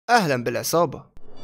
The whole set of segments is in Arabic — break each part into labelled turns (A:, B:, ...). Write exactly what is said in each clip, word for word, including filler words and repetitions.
A: أهلا بالعصابة.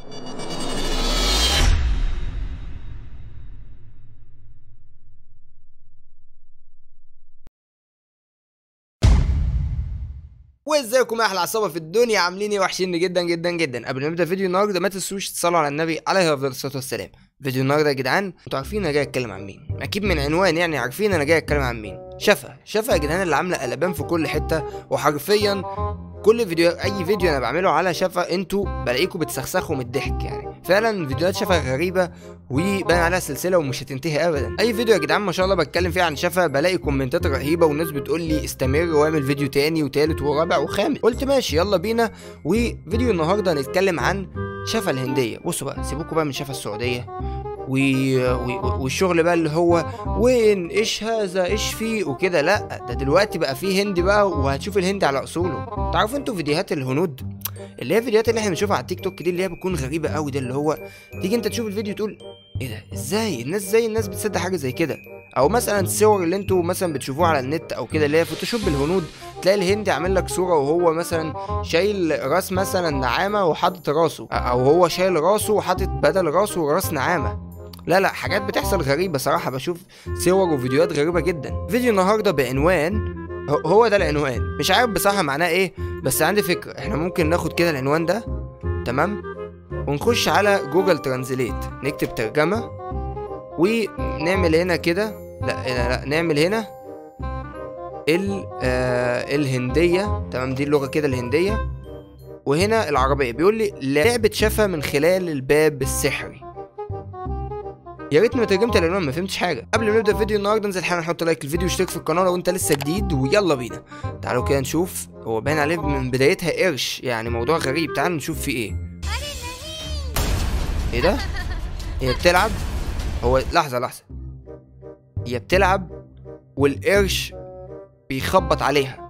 A: وازيكم يا احلى عصابه في الدنيا، عاملين ايه؟ وحشين جدا جدا جدا. قبل ما نبدا فيديو النهارده ما تنسوش تصلوا على النبي عليه افضل الصلاه والسلام. فيديو النهارده يا جدعان انتوا عارفين انا جاي اتكلم عن مين؟ اكيد من عنوان يعني عارفين انا جاي اتكلم عن مين. شفا شفا يا جدعان اللي عامله قلبان في كل حته، وحرفيا كل فيديو اي فيديو انا بعمله على شفا انتوا بلاقيكم بتسخسخوا من الضحك. يعني فعلا فيديوهات شفا غريبه وبان عليها سلسله ومش هتنتهي ابدا. اي فيديو يا جدعان ما شاء الله بتكلم فيه عن شفا بلاقي كومنتات رهيبه والناس بتقول لي استمر واعمل فيديو تاني وتالت ورابع وخامس. قلت ماشي يلا بينا. وفيديو النهارده هنتكلم عن شفا الهنديه. بصوا بقى سيبوكوا بقى من شفا السعوديه و... و... والشغل بقى اللي هو وين ايش هذا ايش فيه وكده. لا ده دلوقتي بقى فيه هندي بقى، وهتشوف الهندي على اصوله. تعرفوا انتوا فيديوهات الهنود اللي هي فيديوهات اللي احنا بنشوفها على التيك توك دي اللي هي بتكون غريبه قوي، ده اللي هو تيجي انت تشوف الفيديو تقول ايه ده؟ ازاي الناس زي الناس بتصدق حاجه زي كده؟ او مثلا الصور اللي انتوا مثلا بتشوفوها على النت او كده اللي هي فوتوشوب الهنود، تلاقي الهندي عامل لك صوره وهو مثلا شايل راس مثلا نعامه وحاطط راسه، او هو شايل راسه وحاطط بدل راسه راس نعامه. لا لا حاجات بتحصل غريبة صراحة، بشوف صور وفيديوهات غريبة جدا. فيديو النهاردة بعنوان هو ده العنوان، مش عارف بصراحة معناه ايه بس عندي فكرة. احنا ممكن ناخد كده العنوان ده تمام ونخش على جوجل ترانزليت نكتب ترجمة ونعمل هنا كده لا لا, لا نعمل هنا ال آه الهندية تمام، دي اللغة كده الهندية، وهنا العربية. بيقول لي لعبة شفا من خلال الباب السحري. يا ريت ما ترجمت العنوان ما فهمتش حاجه. قبل ما نبدا فيديو النهارده انزل حالا نحط لايك للفيديو واشترك في القناه لو انت لسه جديد، ويلا بينا تعالوا كده نشوف. هو باين عليه من بدايتها قرش، يعني موضوع غريب. تعالوا نشوف في ايه. ايه ده؟ هي بتلعب. هو لحظه لحظه هي بتلعب والقرش بيخبط عليها.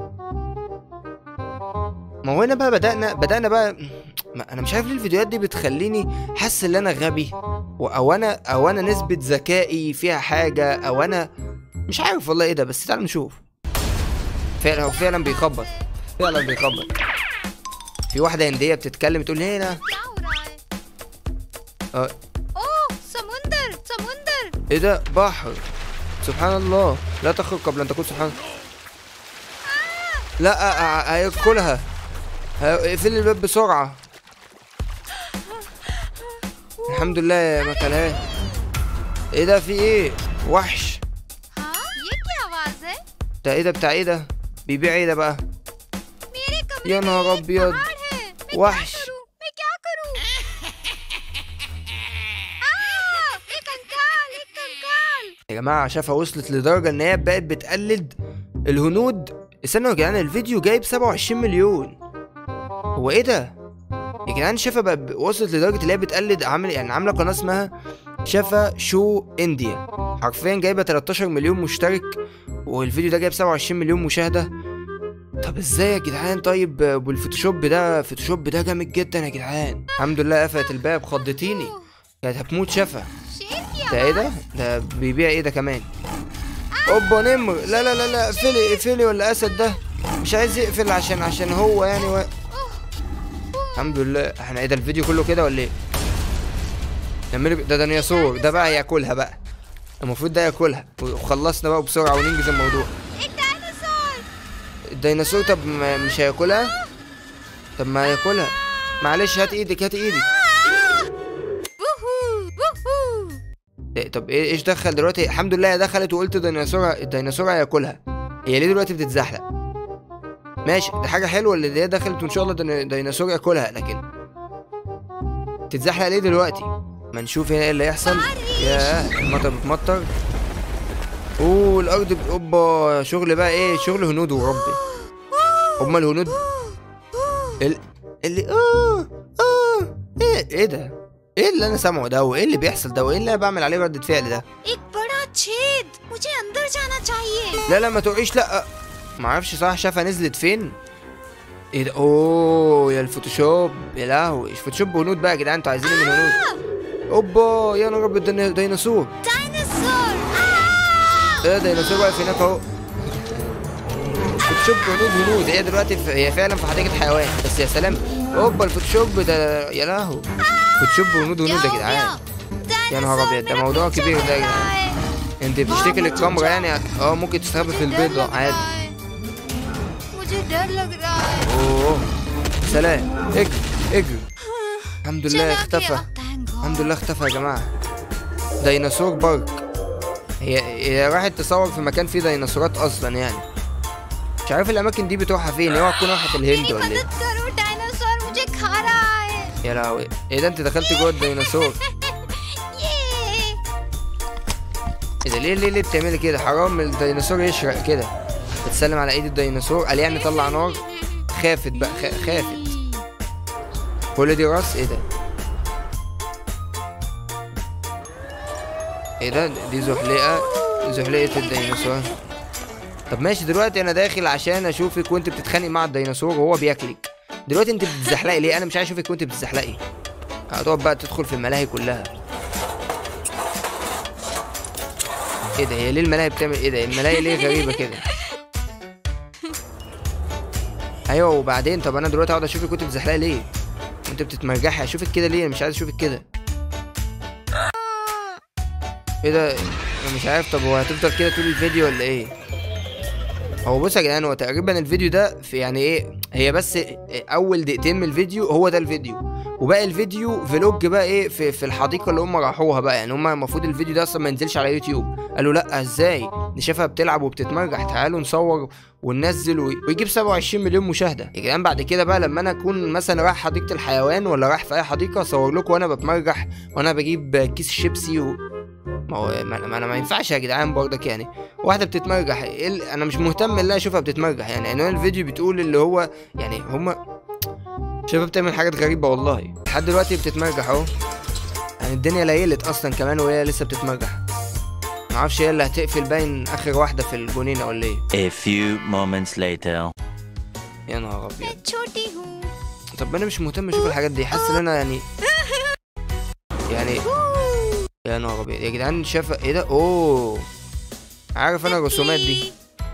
A: ما هو هنا بقى بدأنا بدأنا بقى ما انا مش عارف ليه الفيديوهات دي بتخليني حاسس ان انا غبي، او انا او انا نسبة ذكائي فيها حاجة، او انا مش عارف والله ايه ده. بس تعالوا نشوف. فعلا هو فعلا بيخبط، فعلا بيخبط. في واحدة هندية بتتكلم تقول هنا اه
B: اوه سمندر سمندر.
A: ايه ده؟ بحر. سبحان الله لا تخرج قبل ان تكون سبحان الله. لا هياكلها. اقفل الباب بسرعة. الحمد لله ما كلهاش. ايه ده؟ في ايه؟ وحش.
B: ها ये क्या आवाज है؟
A: ده ايه ده؟ بتاع ايه ده؟ بيبيع ايه ده بقى؟
B: मेरे कमरे
A: يا نهار ابيض. وحش.
B: मैं क्या करूं؟ آه एक कंकाल एक कंकाल.
A: يا جماعة شافها وصلت لدرجة ان هي بقت بتقلد الهنود. استنوا يا جدعان الفيديو جايب سبعة وعشرين مليون. هو ايه ده؟ يا جدعان شفا بقى وصلت لدرجة اللي هي بتقلد عامل يعني عاملة قناة اسمها شفا شو انديا، حرفيا جايبة تلتاشر مليون مشترك، والفيديو ده جايب سبعة وعشرين مليون مشاهدة. طب ازاي يا جدعان؟ طيب والفوتوشوب ده الفوتوشوب ده جامد جدا يا جدعان. الحمد لله قفلت الباب، خضتيني كانت هتموت شفا. ده ايه ده؟ ده بيبيع ايه ده كمان؟ اوبا نمر. لا لا لا لا اقفلي اقفلي ولا اسد ده مش عايز يقفل عشان عشان هو يعني و... الحمد لله. احنا ايه ده الفيديو كله كده ولا ايه؟ ده ديناصور ده بقى ياكلها بقى، المفروض ده ياكلها وخلصنا بقى بسرعه وننجز الموضوع. الديناصور طب مش هياكلها؟ طب ما هياكلها. معلش هات ايدك هات ايدك. إيه طب ايه ايش دخل دلوقتي؟ الحمد لله هي دخلت وقلت ديناصور الديناصور هياكلها. هي ليه دلوقتي بتتزحلق؟ ماشي دي حاجه حلوه اللي هي دخلت وان شاء الله ديناصور ياكلها، لكن تتزحلق ليه دلوقتي؟ ما نشوف هنا ايه اللي هيحصل. ياه المطر بتمطر. اوه الارض ب... اوبا شغل بقى ايه؟ شغل هنود وربي. هما الهنود ال... اللي اه اه ايه ايه ده؟ ايه اللي انا سامعه ده؟ وايه اللي بيحصل ده؟ وايه اللي انا بعمل عليه ردة فعل ده؟ لا لا ما تقعيش. لا ما اعرفش صح شافها نزلت فين. ايه ده؟ اوه يا الفوتوشوب يا لهوي. الفوتوشوب هنود بقى يا جدعان، انتوا عايزين من هنود. اوبا يا نهار ابيض ديناصور.
B: ديناصور.
A: ايه ديناصور واقف هناك اهو. فوتوشوب هنود هنود. هي دلوقتي في... هي فعلا في حديقة حيوان. بس يا سلام اوبا الفوتوشوب ده يا لهوي. فوتوشوب ونود ونود يا جدعان. يا نهار ابيض ده موضوع كبير ده يا جدعان. انت بتشتكي للكاميرا يعني؟ اه ممكن تستخبي في البيض عادي. اوه سلام. اجري اجري. الحمد لله اختفى. الحمد لله اختفى يا جماعه. ديناصور بارك. هي هي راحت تصور في مكان فيه ديناصورات اصلا يعني. مش عارف الاماكن دي بتروحها فين. هي تكون راحت الهند ولا ايه؟ يا لهوي ايه ده؟ انت دخلت جوه الديناصور. ايه ده؟ ليه ليه ليه بتعملي كده؟ حرام الديناصور يشرق كده. بتسلم على ايد الديناصور قال يعني طلع نار. خافت بقى خافت. كل دي راس. ايه ده؟ ايه ده؟ دي زحلقه زحلقه الديناصور. طب ماشي دلوقتي انا داخل عشان اشوفك وانت بتتخانقي مع الديناصور وهو بياكلك. دلوقتي انت بتزحلقي ليه؟ انا مش عايز اشوفك وانت بتزحلقي. هتقعد بقى تدخل في الملاهي كلها. ايه ده؟ هي ليه الملاهي بتعمل ايه ده؟ الملاهي ليه غريبه كده؟ ايوه وبعدين طب انا دلوقتي اقعد اشوفك وانت بتزحلقي ليه؟ وانت بتتمرجحي اشوفك كده ليه؟ انا مش عايز اشوفك كده. ايه ده؟ انا مش عارف. طب هو هتفضل كده طول الفيديو ولا ايه؟ هو بصوا يا جدعان هو تقريبا الفيديو ده في يعني ايه، هي بس اول دقيقتين من الفيديو هو ده الفيديو، وباقي الفيديو فلوج بقى ايه في, في الحديقه اللي هم راحوها بقى. يعني هم المفروض الفيديو ده اصلا ما ينزلش على يوتيوب. قالوا لا ازاي نشوفها بتلعب وبتتمرجح، تعالوا نصور وننزل ويجيب سبعة وعشرين مليون مشاهده يا جدعان. بعد كده بقى لما انا اكون مثلا رايح حديقه الحيوان ولا رايح في اي حديقه اصور لكم وانا بتمرجح وانا بجيب كيس شيبسي و... ما هو ما انا ما ينفعش يا جدعان برضك يعني واحده بتتمرجح. إيه انا مش مهتم ان اشوفها بتتمرجح يعني. انا الفيديو بتقول اللي هو يعني هما شباب بتعمل حاجات غريبه والله. لحد دلوقتي بتتمرجح اهو. يعني الدنيا ليلت اصلا كمان وهي لسه بتتمرجح. ما اعرفش هي اللي هتقفل باين اخر واحده في الجنينه ولا ايه.
C: A few moments later.
A: يا نهار ابيض. طب انا مش مهتم اشوف الحاجات دي. حاسس ان انا يعني يعني يا نهار ابيض يا جدعان. شايفه ايه ده؟ اوه عارف انا الرسومات دي.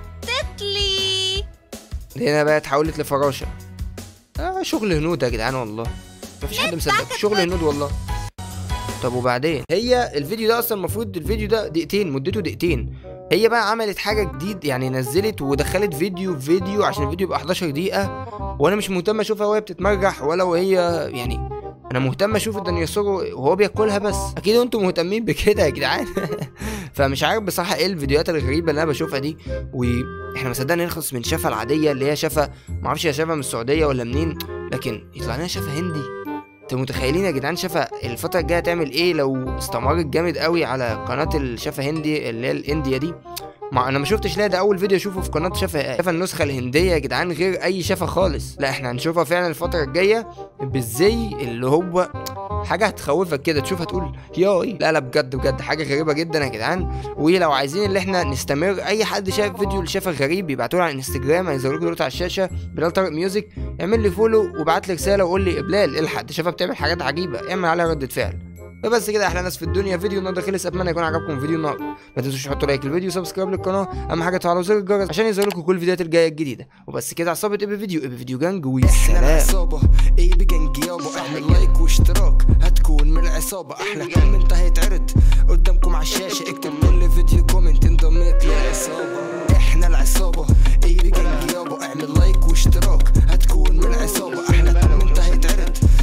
A: دي هنا بقى اتحولت لفراشه. آه شغل هنود يا جدعان والله. مفيش حد مصدق شغل هنود والله. طب وبعدين هي الفيديو ده اصلا المفروض الفيديو ده دقيقتين مدته دقيقتين. هي بقى عملت حاجه جديد يعني نزلت ودخلت فيديو في فيديو عشان الفيديو يبقى حداشر دقيقه. وانا مش مهتم اشوفها وهي بتتمرجح ولا وهي يعني. انا مهتم اشوف الديناصور وهو بياكلها بس. اكيد انتم مهتمين بكده يا جدعان. فمش عارف بصراحه ايه الفيديوهات الغريبه اللي انا بشوفها دي. واحنا ما صدقنا نخلص من شفا العاديه اللي هي شفا ما اعرفش هي شفا من السعوديه ولا منين، لكن يطلع لنا شفا هندي. انتوا متخيلين يا جدعان شفا الفتره الجايه تعمل ايه لو استمرت جامد قوي على قناه الشفا هندي اللي هي الانديا دي؟ ما انا ما شفتش ليه. ده اول فيديو اشوفه في قناه شفا شفا النسخه الهنديه يا جدعان غير اي شفا خالص. لا احنا هنشوفها فعلا الفتره الجايه بالزي اللي هو حاجه هتخوفك كده تشوفها تقول ياي. لا لا بجد بجد حاجه غريبه جدا يا جدعان. ولو عايزين اللي احنا نستمر اي حد شايف فيديو لشفا غريب يبعتوا لي على الانستجرام هيظهر لكم دلوقتي على الشاشه بلال طارق ميوزك. اعمل لي فولو وابعت لي رساله وقول لي بلال الحق شفا بتعمل حاجات عجيبه اعمل عليها رده فعل. فبس كده احلى ناس في الدنيا. فيديو النهارده خلص. اتمنى يكون عجبكم فيديو النهارده. ما تنسوش تحطوا لايك للفيديو وسبسكرايب للقناه. اهم حاجه تفعلوا زر الجرس عشان يظهر لكم كل الفيديوهات الجايه الجديده. وبس كده عصابه ابي فيديو ابي فيديو جانج والسلام.
D: عصابه ابي جانج يابا. اعمل لايك واشتراك هتكون من العصابه. احلى كومنت هيتعرض قدامكم على الشاشه. اكتب كل فيديو كومنت انضميت للعصابه. احنا العصابه ابي جانج يابا. اعمل لايك واشتراك هتكون من العصابه. احلى كومنت هيتعرض